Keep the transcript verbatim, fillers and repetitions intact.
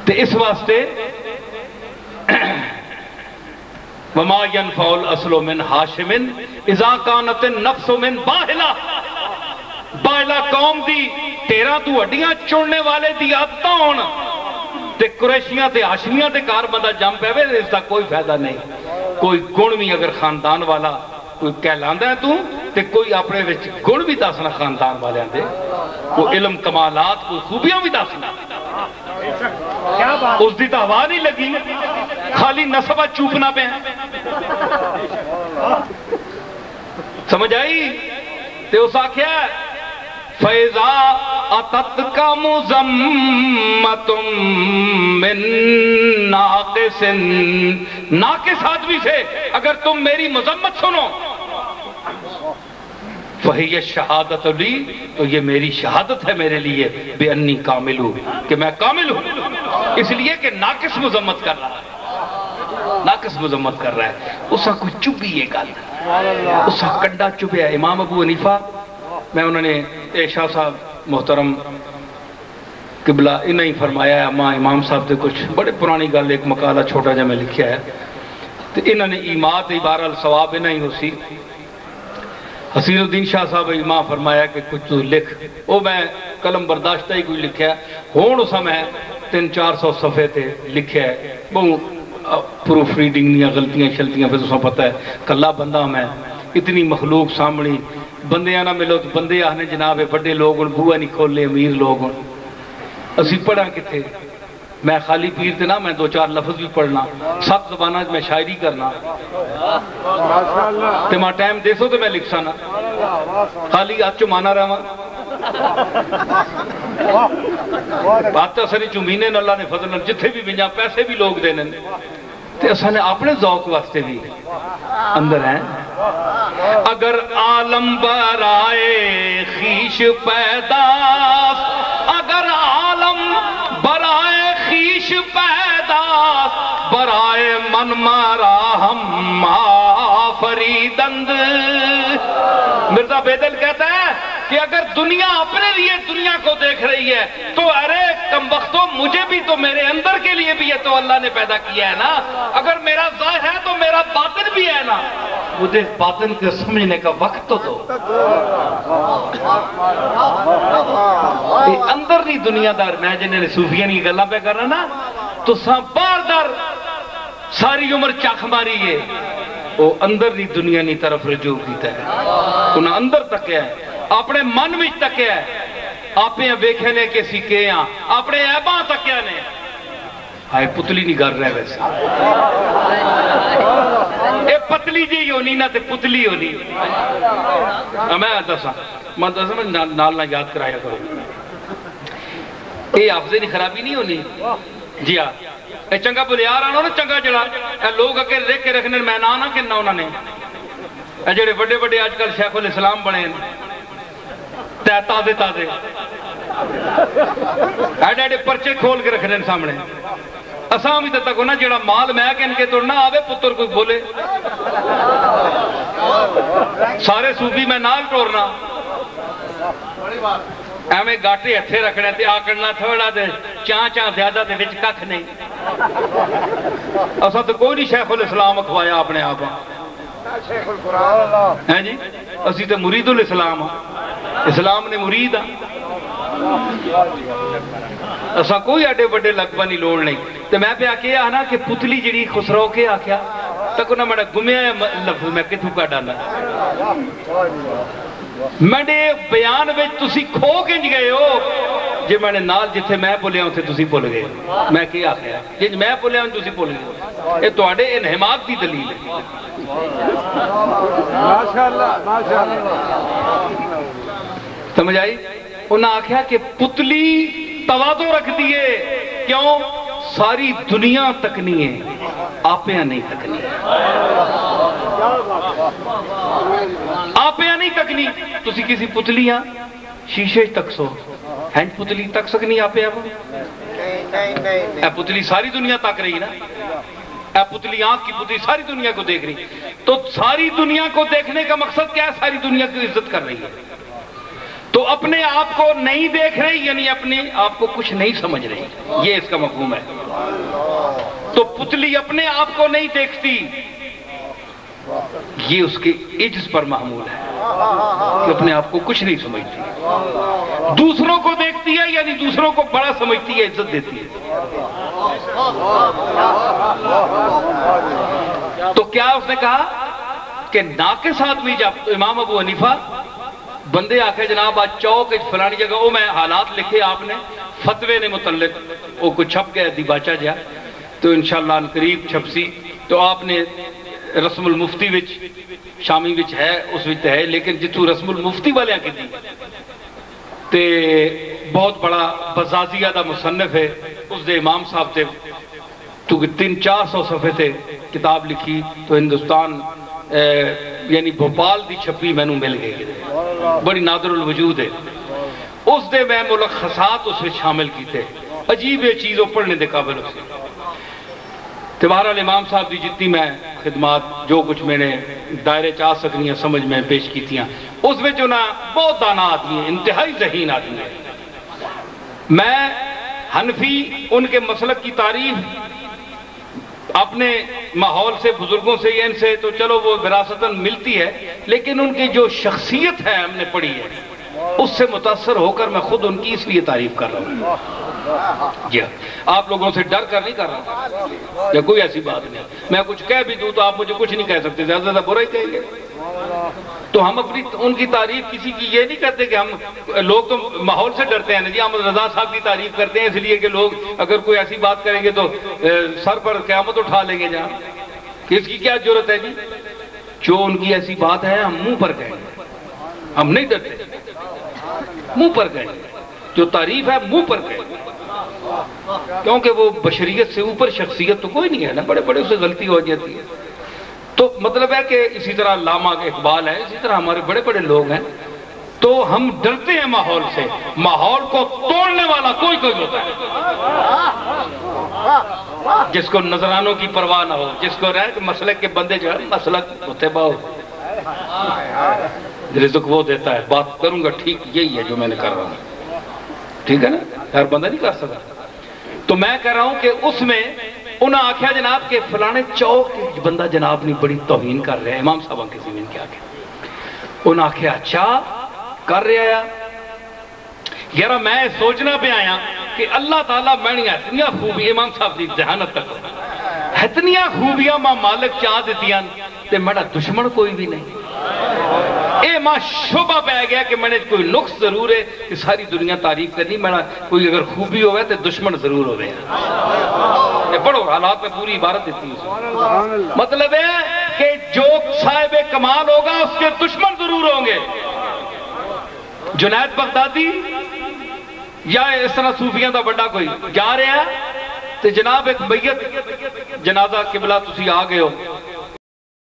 تو اس واسطے وما ينفع الاصل من ہاشم اذا كانت النفس من باہلا، باہلا قوم دی تیرہ تو ہڈیاں چڑنے والے دی عادت ہون تے قریشیاں تے ہاشمیاں تے کار بندہ جم پے وے، اس کا کوئی فائدہ نہیں۔ کوئی گن بھی اگر خاندان والا کوئی کہلاندا ہے تو تے کوئی اپنے وچ گن بھی دسنا خاندان والے دے، کوئی علم کمالات کوئی خوبیاں بھی دسنا، اس دی تو ہوا نہیں لگی، خالی نسبہ چوپنا پہ سمجھ آئی؟ تے اس آکھیا فَإِذَا أَتَتْكَ مُزَمَّةٌ مِّن نَاقِسٍ، ناقص آدمی سے اگر تم میری مذمت سنو فَهِيَ الشَّهَادَةُ لِي، تو یہ میری شہادت ہے میرے لیے بِأَنِّي کامل ہوں، کہ میں کامل ہوں، اس لیے کہ ناقص مذمت کر رہا ہے، ناقص مذمت کر رہا ہے، اسا کوئی چبی یہ گل، اسا کنڈا چبیا۔ امام ابو حنیفہ، میں انہوں نے شاہ صاحب محترم قبلہ انہیں ہی فرمایا ہے، ماں امام صاحب دے کچھ بڑے پرانی گل ایک مقالہ چھوٹا جا میں لکھیا ہے، تو انہوں نے ایمات عبارہ الثواب انہیں ہی ہو سی، حسین الدین شاہ صاحب ایمان فرمایا کہ کچھ تو لکھ، وہ میں قلم برداشتہ ہی کوئی لکھیا ہے، ہون اسا میں تین چار سو صفحے تے لکھیا ہے، بہت پروف ریڈنگ نہیں غلطیاں شلطیاں، پھر اسا پتہ ہے کلا بندہ میں اتنی مخلوق سامنی بندیاں نہ ملو تو بندے آنے جناب بڑے لوگ ان بوہ نہیں کھولے امیر لوگ ان اسی پڑھا کتے میں خالی پیر تے نہ میں دو چار لفظ بھی پڑھنا سب زبانہ میں شاعری کرنا تے ماں ٹائم دے سو تو میں لکھ سانا خالی آج چمانا رہا بات تو سری چمینے اللہ نے فضل جتھے بھی بنجا پیسے بھی لوگ دینے تے اسا نے اپنے ذوق واسطے بھی اندر ہیں اگر عالم برائے خیش پیدا اگر عالم برائے خیش پیدا برائے من مارا ہم فریدند مرزا بیدل کہتا ہے کہ اگر دنیا اپنے لیے دنیا کو دیکھ رہی ہے تو ارے کم وقتوں مجھے بھی تو میرے اندر کے لیے بھی ہے تو اللہ نے پیدا کیا ہے نا اگر میرا ظاہر ہے تو میرا باطن بھی ہے نا مجھے باطن کو سمجھنے کا وقت تو دو اندر نہیں دنیا دار میں جنہیں صوفیہ نہیں گلہ پہ کر رہا نا تو ساں بار دار ساری عمر چاک ماری ہے وہ اندر نہیں دنیا نہیں طرف رجوع کیتا ہے انہاں اندر تک ہے اپنے من میں تک ہے اپنے ویکھنے کے سکے ہیں اپنے عیباں تک ہے نے آئے پتلی نہیں گر رہے ویسے اے پتلی جی ہونی نہ تے پتلی ہونی میں دسا میں دسا میں نال نہ یاد کرایا کرو اے حافظے نہیں خرابی نہیں ہونی جی ہاں اے چنگا بلیار آنا نا چنگا جڑا اے لوگ اکر دیکھ کے رکھنے میں نہ آنا کننا انہوں نے اے جڑے بڑے بڑے آج کل شیخ الاسلام بنے ہیں تازے تازے ایڈے ایڈے پرچے کھول کے رکھنے سامنے اساں بھی تک ہونا جڑا مال میں کہ ان کے توڑنا آوے پتر کوئی بولے سارے صوفی میں نال ٹورنا ایمیں گاٹے ہتھے رکھنے تے آکڑنا تھوڑا دے چاں چاں زیادہ دے وچ ککھ نہیں اساں تو کوئی نہیں شیخ الاسلام اکھوایا اپنے آپ ہیں جی اسی تو مرید الاسلام اسلام نے مرید ہے اسا کوئی اڈے بڑے لقبہ نہیں لوڑ نہیں تو میں پہ آکے آنا کہ پتلی جڑی خسرو کے آکیا تک انہا میڈا گمیا ہے لفظ میں کتھو کا ڈالا میڈے بیان وچ تسی کھو کنج گئے ہو جی میں نے نال جتھے میں بولیا ہوں تھے تسی بول گئے میں کیا آکیا جی میں بولیا ہوں تسی بول گئے یہ تو آڈے انحماق دی دلیل ہے ماشاءاللہ ماشاءاللہ سمجھ آئی انہاں آکھیا کہ پتلی توازو رکھ دیئے کیوں ساری دنیا تکنی ہے آپیاں نہیں تکنی آپیاں نہیں تکنی تسی کسی پتلیاں شیشے تک سو ہینڈ پتلی تک سکنی آپیاں اے پتلی ساری دنیا تک رہی نا اے پتلی آنکھ کی پتلی ساری دنیا کو دیکھ رہی تو ساری دنیا کو دیکھنے کا مقصد کیا ہے ساری دنیا کی عزت کر رہی ہے تو اپنے آپ کو نہیں دیکھ رہی یعنی اپنے آپ کو کچھ نہیں سمجھ رہی یہ اس کا مفہوم ہے تو پتلی اپنے آپ کو نہیں دیکھتی، یہ اس کے عجز پر محمول ہے کہ اپنے آپ کو کچھ نہیں سمجھتی، دوسروں کو دیکھتی ہے یعنی دوسروں کو بڑا سمجھتی ہے، عزت دیتی ہے۔ تو کیا اس نے کہا کہ ناقص آدمی، جب امام ابو حنیفہ بندے آکھے جناب آج چوک فلانی جگہ، وہ میں حالات لکھے آپ نے فتوے نے متعلق، وہ کچھ چھپ گیا دیباچہ جا، تو انشاءاللہ ان قریب چھپسی، تو آپ نے رسم المفتی وچ شامی وچ ہے اس وچ ہے، لیکن جتوں رسم المفتی والے کی دی تے بہت بڑا بزازیہ دا مصنف ہے، اس دے امام صاحب تے تو تین چار سو صفحے تے کتاب لکھی، تو ہندوستان یعنی بھوپال دی چھپی میں نو مل گئی، بڑی نادر الوجود ہے، اس دے میں ملخصات اس وچ شامل کیتے، عجیب یہ چیزوں پڑھنے دے قابل اس تو بہرحال امام صاحب دی جتنی میں خدمات جو کچھ میں نے دائرے چاہ سکنی ہیں سمجھ میں پیش کی تھیاں، اس میں جو نا بہت دانا آدمی ہیں، انتہائی ذہین آدمی ہیں۔ میں حنفی ان کے مسلک کی تعریف اپنے ماحول سے، بزرگوں سے، ان سے تو چلو وہ وراثتاً ملتی ہے، لیکن ان کی جو شخصیت ہے ہم نے پڑھی ہے، اس سے متاثر ہو کر میں خود ان کی اس لیے تعریف کر رہا ہوں۔ جی آپ لوگوں سے ڈر کر نہیں کر رہا، یا کوئی ایسی بات نہیں، میں کچھ کہہ بھی دوں تو آپ مجھے کچھ نہیں کہہ سکتے، زیادہ زیادہ برا ہی کہیں گے۔ تو ہم اپنی ان کی تعریف کسی کی یہ نہیں کرتے کہ ہم لوگ تو ماحول سے ڈرتے ہیں، جی احمد رضا صاحب کی تعریف کرتے ہیں اس لیے کہ لوگ اگر کوئی ایسی بات کریں گے تو سر پر قیامت اٹھا لیں گے، جہاں کس کی کیا جرت ہے جی، جو ان کی ایسی بات ہے ہم منہ پر کہیں گے، ہم نہیں ڈرتے، منہ پر کہیں گے، جو تعریف ہے منہ پر کہیں گے، کیونکہ وہ بشریت سے اوپر شخصیت تو کوئی نہیں ہے نا، بڑے بڑے اسے غلطی ہو جاتی ہے۔ تو مطلب ہے کہ اسی طرح علامہ اقبال ہے، اسی طرح ہمارے بڑے بڑے لوگ ہیں، تو ہم ڈرتے ہیں ماحول سے، ماحول کو توڑنے والا کوئی کوئی ہوتا ہے، جس کو نذرانوں کی پرواہ نہ ہو، جس کو رہ مسلک کے بندے جو ہے مسلک ہوتے باؤ، رزق وہ دیتا ہے، بات کروں گا ٹھیک یہی ہے جو میں نے کر رہا ہوں، ٹھیک ہے نا، ہر بندہ نہیں کر سکتا۔ تو میں کہہ رہا ہوں کہ اس میں انہاں آکھیا جناب کہ فلانے چوک کے بندہ جناب نہیں بڑی توہین کر رہے ہیں امام صاحبہ کی زمین کے آگے، انہاں آکھیا اچھا کر رہے آیا، یارا میں سوچنا پہ آیا کہ اللہ تعالیٰ میں نے اتنیاں خوبی امام صاحب دی ذہانت تک اتنیاں خوبیاں ماں مالک چاہ دیتیاں تے میرا دشمن کوئی بھی نہیں، اے ماں شبہ پہ گیا کہ میں نے کوئی نقص ضرور ہے کہ ساری دنیا تعریف کرنی، میرا کوئی اگر خوبی ہوئے تو دشمن ضرور ہوئے ہیں، یہ پڑھو حالات میں پوری عبارت دیتی ہے، مطلب ہے کہ جو صاحب کمال ہوگا اس کے دشمن ضرور ہوں گے۔ جنید بغدادی یا اس طرح صوفیاں دا بڑا کوئی جا رہے ہیں تو جناب ایک میت جنازہ قبلہ تسی آ گئے ہو،